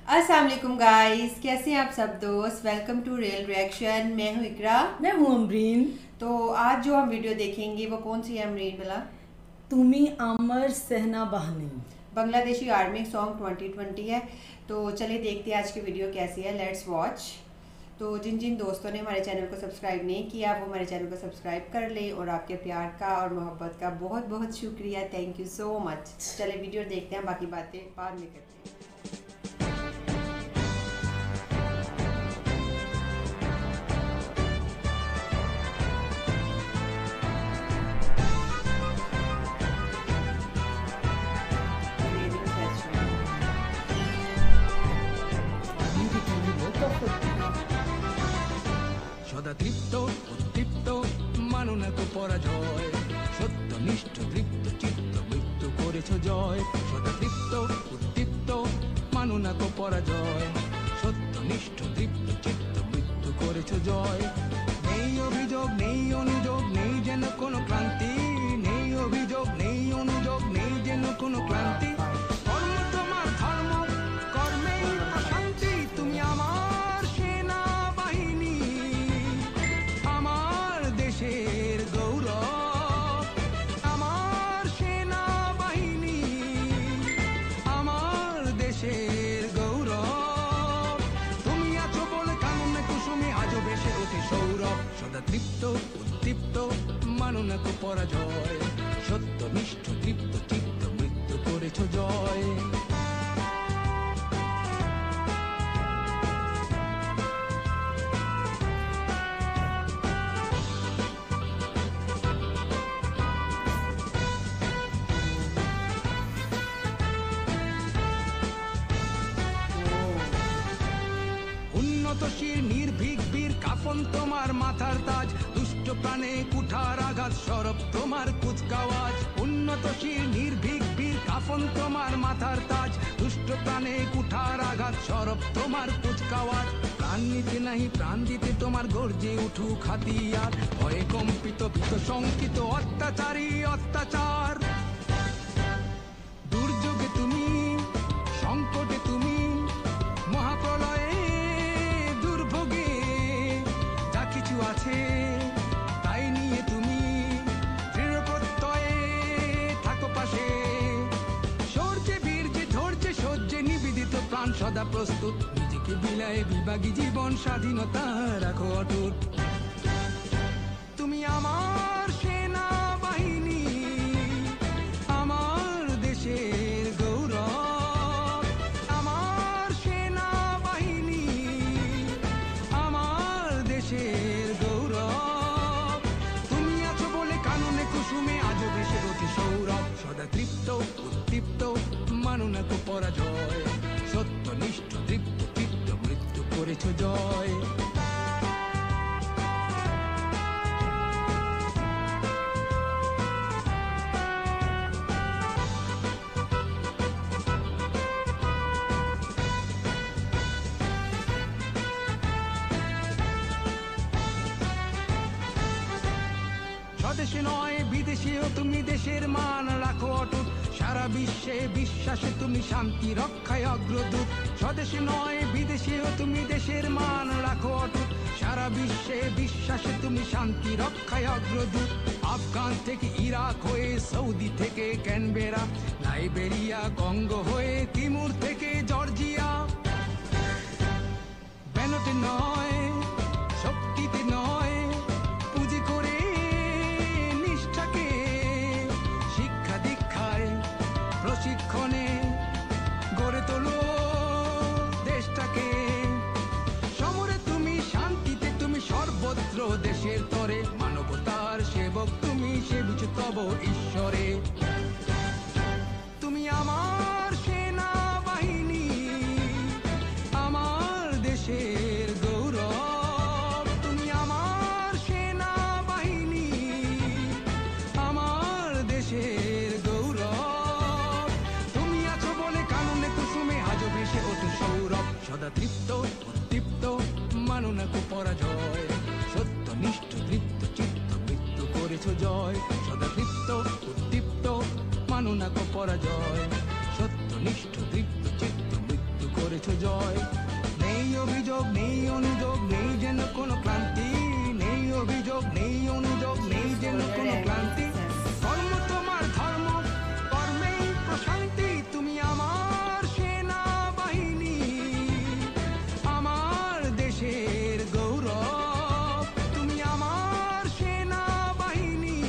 अस्सलाम वालेकुम गाइस, कैसे हैं आप सब दोस्त। Welcome to real reaction. मैं हूँ इकरा। मैं हूँ अमरीन। तो आज जो हम वीडियो देखेंगे वो कौन सी है अमरीन भला? तुमी अमर सहना बहनी, बांग्लादेशी आर्मी सॉन्ग 2020 है। तो चलिए देखते हैं आज की वीडियो कैसी है। Let's watch. तो जिन जिन दोस्तों ने हमारे चैनल को सब्सक्राइब नहीं किया वो हमारे चैनल को सब्सक्राइब कर लें, और आपके प्यार का और मोहब्बत का बहुत बहुत शुक्रिया। Thank you so much. चलिए वीडियो देखते हैं, बाकी बातें बाद में करते हैं। সদা তৃপ্ত উদ্দীপ্ত মানো না তো পরাজয়, সত্যনিষ্ঠ তৃপ্ত চিত্ত মৃত্যু করেছ জয়। সদা তৃপ্ত উদ্দীপ্ত মানো না তো পরাজয়, সত্যনিষ্ঠ তৃপ্ত চিত্ত মৃত্যু করেছ জয়। নেই অভিযোগ নেই অনুযোগ নেই যেন কোনো ক্লান্তি, নেই অভিযোগ নেই অনুযোগ নেই যেন কোনো ক্লান্তি। কর্ম তোমার ধর্ম, কর্মেই প্রশান্তি। তুমি আমার সেনাবাহিনী, আমার দেশের গৌরব। আমার সেনাবাহিনী, আমার দেশের গৌরব। তুমি আছো বলে কাননে কুসুমে আজও বেশে ওঠে সৌরভ। সদা তৃপ্ত উদ্দীপ্ত মানো না তো পরাজয়, সত্যনিষ্ঠ তৃপ্ত চিত্ত মৃত্যু করেছ জয়। উন্নতশীল নির্ভীক বীর কাফন তোমার মাথার তাজ, দুষ্ট প্রাণে কুঠার আঘাত সরব তোমার কুচকাওয়াজ। উন্নতশীল নির্ভীক বীর কাফন তোমার মাথার তাজ, দুষ্ট প্রাণে কুঠার আঘাত সরব তোমার কুচকাওয়াজ। প্রাণ নিতে নাহি প্রাণ দিতে তোমার গর্জে উঠুক হাতিয়ার, ভয়ে কম্পিত ভীত শঙ্কিত অত্যাচারী অত্যাচার। দুর্যোগে তুমি, সংকটে তুমি, মহাপ্রলয়ে দুর্ভোগে যা কিছু আছে তাই নিয়ে তুমি দৃঢ় প্রত্যয়ে থাকো পাশে। সৌর্যে বীর্যে ধৈর্যে সহ্যে নিবেদিত প্রাণ সদা প্রস্তুত, নিজেকে বিলায়ে বিভাগী জীবন স্বাধীনতা রাখো অটুট। তুমি আমার সেনাবাহিনী, আমার দেশের গৌরব। আমার সেনাবাহিনী, আমার দেশের গৌরব। তুমি আছো বলে কাননে কুসুমে আজও ভেসে ওঠে সৌরভ। সদা তৃপ্ত উদ্দীপ্ত মানো না তো পরাজয়, সত্যনিষ্ঠ তৃপ্ত চিত্ত মৃত্যু করেছ জয়। স্বদেশে নয় বিদেশেও তুমি দেশের মান রাখো অটুট, সারা বিশ্বে বিশ্বাসে তুমি শান্তি রক্ষায় অগ্রদূত। স্বদেশে নয় বিদেশেও তুমি দেশের মান রাখো অটুট, সারা বিশ্বে বিশ্বাসে তুমি শান্তি রক্ষায় অগ্রদূত। আফগান থেকে ইরাক হয়ে, সৌদি থেকে ক্যানবেরা, লাইবেরিয়া কঙ্গো হয়ে, তিমুর থেকে জর্জিয়া। ব্যানতে নয় শক্তিতে নয় পুঁজি করে নিষ্ঠাকে, শিক্ষা দীক্ষায় প্রশিক্ষণে গড়ে তোলো দেশটাকে। সমরে তুমি, শান্তিতে তুমি, সর্বত্র দেশের তরে, মানবতার সেবক তুমি, সেবিছ তব ঈশ্বরে। তুমি আমার সেনাবাহিনী, আমার দেশের গৌরব। তুমি আমার সেনাবাহিনী, আমার দেশের গৌরব। তুমি আছো বলে কাননে কুসুমে আজও ভেসে ওঠে সৌরভ। সদা তৃপ্ত উদ্দীপ্ত মানো না তো পরাজয়, সত্যনিষ্ঠ তৃপ্ত চিত্ত মৃত্যু করেছ জয়। সদা তৃপ্ত উদ্দীপ্ত মানো না তো পরাজয়, সত্যনিষ্ঠ তৃপ্ত চিত্ত মৃত্যু করেছ জয়। অভিযোগ নেই অনুযোগ নেই যেন কোনো ক্লান্তি, নেই অভিযোগ নেই অনুযোগ নেই যেন কোনো ক্লান্তি। কর্ম তোমার ধর্ম, কর্মেই প্রশান্তি। তুমি আমার সেনাবাহিনী, আমার দেশের গৌরব। তুমি আমার সেনাবাহিনী,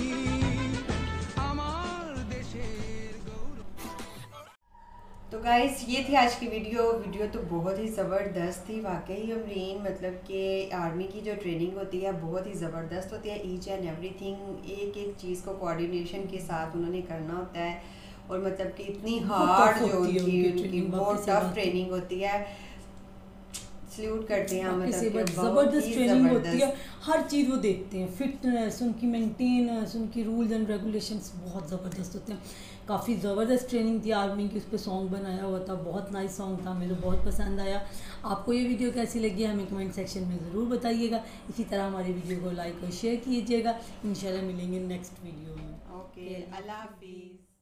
আমার দেশের गौरव। तो गाइस ये थी आज की वीडियो तो बहुत ही ज़बरदस्त थी वाकई। अमरीन मतलब कि आर्मी की जो ट्रेनिंग होती है बहुत ही ज़बरदस्त होती है। ईच एंड एवरीथिंग, एक एक चीज़ को कोऑर्डिनेशन के साथ उन्होंने करना होता है। और मतलब कि इतनी हार्ड जो उनकी बहुत टफ ट्रेनिंग होती है। सल्यूट करते हैं मतलब कि ज़बरदस्त ट्रेनिंग होती है। हर चीज़ वो देखते हैं, फिटनेस उनकी, मेंटेनेंस उनकी, रूल्स एंड रेगुलेशंस बहुत ज़बरदस्त होते हैं। काफ़ी ज़बरदस्त ट्रेनिंग थी आर्मी की, उस पर सॉन्ग बनाया हुआ था, बहुत नाइस सॉन्ग था, मुझे बहुत पसंद आया। आपको ये वीडियो कैसी लगी हमें कमेंट सेक्शन में ज़रूर बताइएगा। इसी तरह हमारी वीडियो को लाइक और शेयर कीजिएगा। इंशाल्लाह मिलेंगे नेक्स्ट वीडियो में। ओके, अल्लाह हाफिज़।